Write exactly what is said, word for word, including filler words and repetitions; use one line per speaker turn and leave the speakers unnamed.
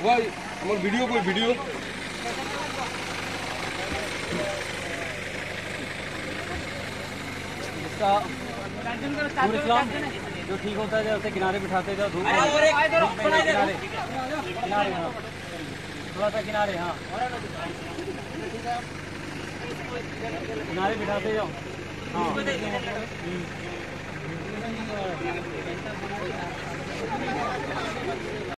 भाई हमारे वीडियो कोई वीडियो
इसका जो ठीक होता है उसे किनारे बिठाते जाओ, धूप किनारे किनारे हाँ, थोड़ा सा किनारे हाँ, किनारे बिठाते जाओ हाँ।